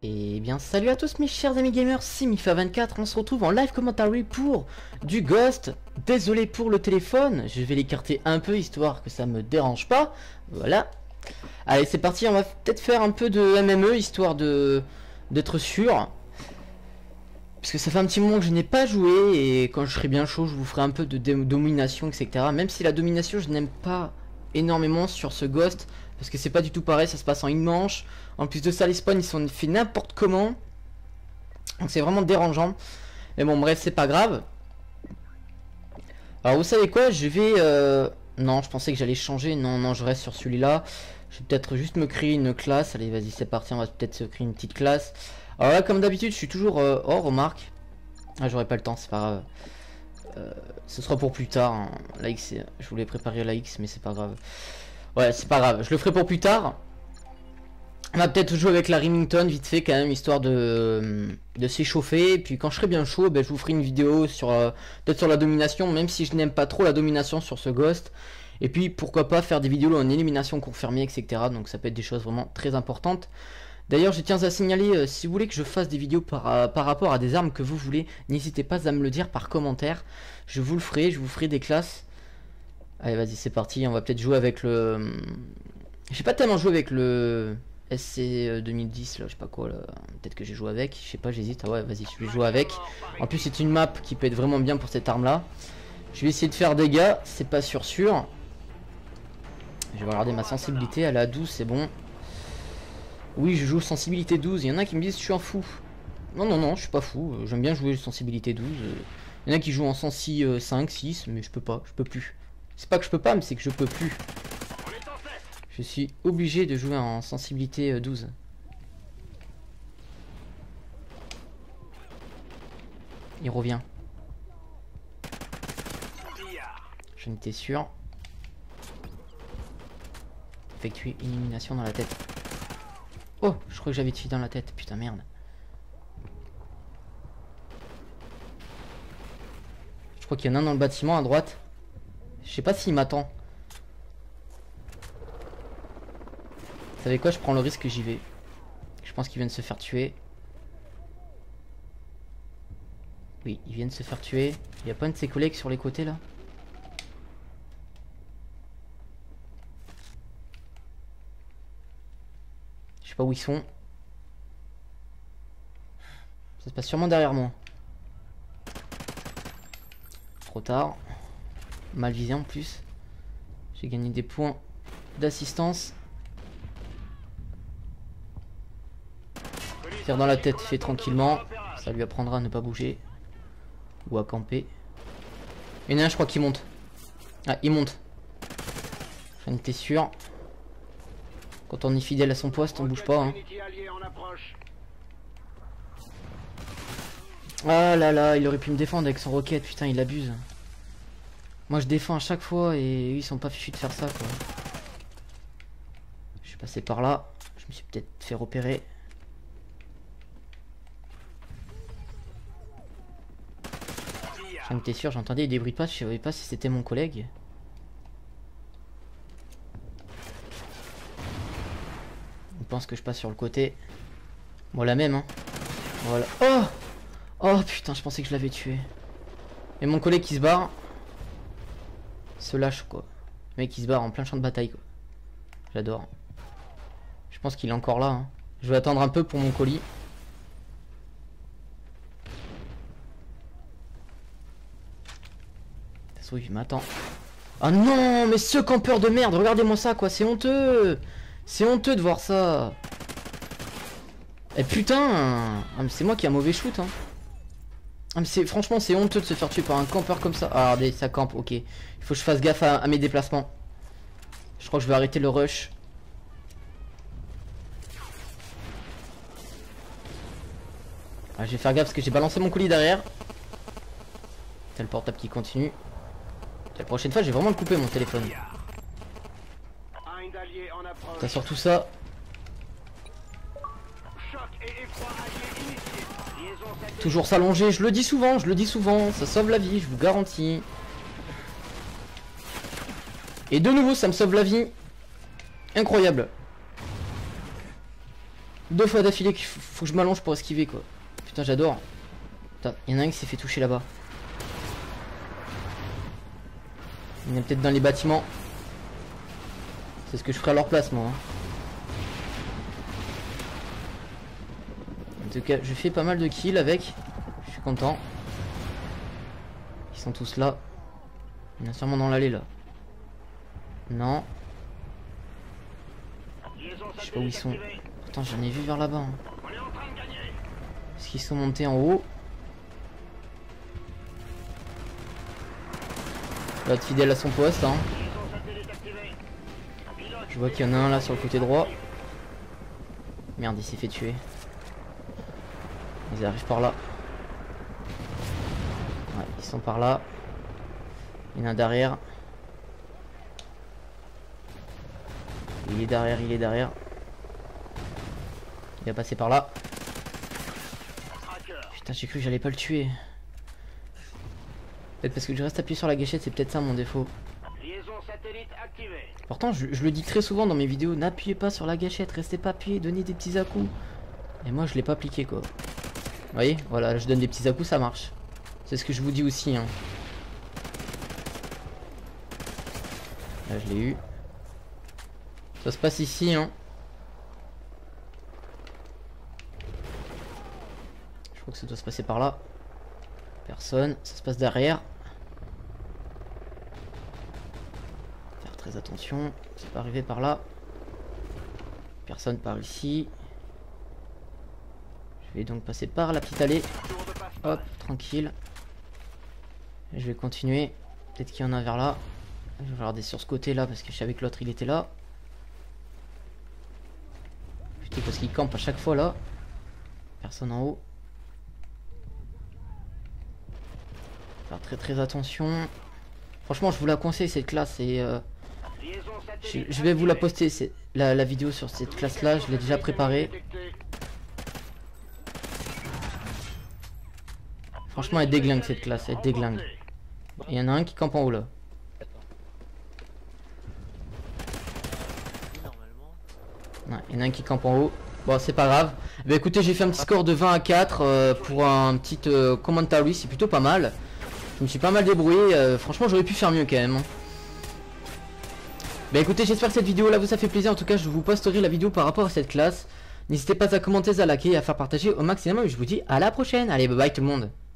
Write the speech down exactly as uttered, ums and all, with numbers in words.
Et bien salut à tous mes chers amis gamers, c'est Mifa vingt-quatre, on se retrouve en live commentary pour du Ghost. Désolé pour le téléphone, je vais l'écarter un peu histoire que ça me dérange pas. Voilà. Allez c'est parti, on va peut-être faire un peu de M M E histoire de d'être sûr. Parce que ça fait un petit moment que je n'ai pas joué et quand je serai bien chaud je vous ferai un peu de domination et cetera. Même si la domination je n'aime pas énormément sur ce Ghost. Parce que c'est pas du tout pareil, ça se passe en une manche. En plus de ça, les spawns ils sont faits n'importe comment. Donc c'est vraiment dérangeant. Mais bon, bref, c'est pas grave. Alors vous savez quoi, je vais... Euh... Non, je pensais que j'allais changer. Non, non, je reste sur celui-là. Je vais peut-être juste me créer une classe. Allez, vas-y, c'est parti. On va peut-être se créer une petite classe. Alors là, comme d'habitude, je suis toujours... Euh... Oh, remarque. Ah, j'aurai pas le temps, c'est pas grave. Euh... Ce sera pour plus tard. Hein. La X, je voulais préparer la X, mais c'est pas grave. Ouais, c'est pas grave, je le ferai pour plus tard. On va peut-être jouer avec la Remington vite fait quand même, histoire de, de s'échauffer. Et puis quand je serai bien chaud, ben, je vous ferai une vidéo sur euh, peut-être sur la domination, même si je n'aime pas trop la domination sur ce Ghost. Et puis pourquoi pas faire des vidéos en élimination confirmée, et cetera. Donc ça peut être des choses vraiment très importantes. D'ailleurs, je tiens à signaler, euh, si vous voulez que je fasse des vidéos par, euh, par rapport à des armes que vous voulez, n'hésitez pas à me le dire par commentaire. Je vous le ferai, je vous ferai des classes. Allez vas-y c'est parti, on va peut-être jouer avec le... J'ai pas tellement joué avec le S C deux mille dix là, je sais pas quoi là. Peut-être que j'ai joué avec, je sais pas, j'hésite. Ah ouais vas-y je vais jouer avec. En plus c'est une map qui peut être vraiment bien pour cette arme là. Je vais essayer de faire des dégâts, c'est pas sûr sûr. Je vais regarder ma sensibilité, elle est à douze, c'est bon. Oui je joue sensibilité douze, il y en a qui me disent je suis un fou. Non non non je suis pas fou, j'aime bien jouer sensibilité douze. Il y en a qui jouent en sensi cinq, six, mais je peux pas, je peux plus. C'est pas que je peux pas, mais c'est que je peux plus. Je suis obligé de jouer en sensibilité douze. Il revient. J'en étais sûr. Effectuer une élimination dans la tête. Oh, je crois que j'avais tué dans la tête. Putain, merde. Je crois qu'il y en a un dans le bâtiment à droite. Je sais pas s'il m'attend. Vous savez quoi, je prends le risque que j'y vais. Je pense qu'il vient de se faire tuer. Oui, il vient de se faire tuer. Il n'y a pas un de ses collègues sur les côtés là? Je sais pas où ils sont. Ça se passe sûrement derrière moi. Trop tard. Mal visé en plus. J'ai gagné des points d'assistance. Tire dans la tête, fait tranquillement. Ça lui apprendra à ne pas bouger. Ou à camper. Il y en a un je crois qui monte. Ah il monte. J'en étais sûr. Quand on est fidèle à son poste on bouge pas hein. Ah là là il aurait pu me défendre avec son roquette. Putain il abuse. Moi je défends à chaque fois et eux, ils sont pas fichus de faire ça quoi. Je suis passé par là. Je me suis peut-être fait repérer. J'en étais sûr, j'entendais des bruits de pas, je savais pas si c'était mon collègue. Il pense que je passe sur le côté. Bon la même hein. Voilà. Oh oh putain je pensais que je l'avais tué. Et mon collègue qui se barre. Se lâche quoi. Le mec qui se barre en plein champ de bataille quoi. J'adore. Je pense qu'il est encore là hein. Je vais attendre un peu pour mon colis. Oui, il m'attend. Ah non, mais ce campeur de merde, regardez-moi ça quoi, c'est honteux. C'est honteux de voir ça. Et putain, ah, c'est moi qui ai un mauvais shoot hein. Ah, mais c'est franchement c'est honteux de se faire tuer par un campeur comme ça. Ah, regardez, ça campe, ok. Il faut que je fasse gaffe à, à mes déplacements. Je crois que je vais arrêter le rush. Ah, je vais faire gaffe parce que j'ai balancé mon colis derrière. C'est le portable qui continue. La prochaine fois, j'ai vraiment le coupé mon téléphone. T'as surtout ça. Toujours s'allonger, je le dis souvent, je le dis souvent, ça sauve la vie, je vous garantis. Et de nouveau, ça me sauve la vie. Incroyable. Deux fois d'affilée qu'il faut, faut que je m'allonge pour esquiver quoi. Putain j'adore. Putain, il y en a un qui s'est fait toucher là-bas. Il est peut-être dans les bâtiments. C'est ce que je ferai à leur place moi. Hein. En tout cas, je fais pas mal de kills avec. Je suis content. Ils sont tous là. Il y en a sûrement dans l'allée là. Non. Je sais pas où ils sont. Pourtant j'en ai vu vers là-bas. Hein. Est-ce qu'ils sont montés en haut? Il va être fidèle à son poste. Hein. Je vois qu'il y en a un là sur le côté droit. Merde, il s'est fait tuer. Ils arrivent par là. Ouais, ils sont par là. Il y en a un derrière. Il est derrière, il est derrière. Il va passer par là. Putain, j'ai cru que j'allais pas le tuer. Peut-être parce que je reste appuyé sur la gâchette, c'est peut-être ça mon défaut. Pourtant, je, je le dis très souvent dans mes vidéos, n'appuyez pas sur la gâchette, restez pas appuyé, donnez des petits à-coups. Et moi, je l'ai pas appliqué quoi. Vous voyez, voilà, je donne des petits à-coups, ça marche. C'est ce que je vous dis aussi. Hein. Là, je l'ai eu. Ça se passe ici. Hein. Je crois que ça doit se passer par là. Personne, ça se passe derrière. Faire très attention, ça peut arriver par là. Personne par ici. Je vais donc passer par la petite allée. Hop, tranquille. Et je vais continuer. Peut-être qu'il y en a vers là. Je vais regarder sur ce côté là parce que je savais que l'autre il était là. Putain, parce qu'il campe à chaque fois là. Personne en haut. Faire très très attention. Franchement, je vous la conseille cette classe. Et euh, je, je vais vous la poster la, la vidéo sur cette classe là. Je l'ai déjà préparée. Franchement, elle déglingue cette classe. Elle déglingue. Il y en a un qui campe en haut là. Ouais, il y en a un qui campe en haut. Bon, c'est pas grave. Bah écoutez, j'ai fait un petit score de vingt à quatre euh, pour un petit euh, commentary. C'est plutôt pas mal. Je me suis pas mal débrouillé. Euh, franchement, j'aurais pu faire mieux quand même. Bah écoutez, j'espère que cette vidéo là vous a fait plaisir. En tout cas, je vous posterai la vidéo par rapport à cette classe. N'hésitez pas à commenter, à liker et à faire partager au maximum. Et je vous dis à la prochaine. Allez, bye bye tout le monde.